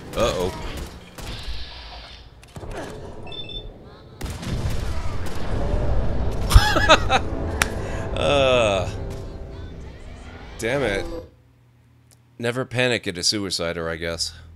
Uh-oh. Damn it. Never panic at a suicider, I guess.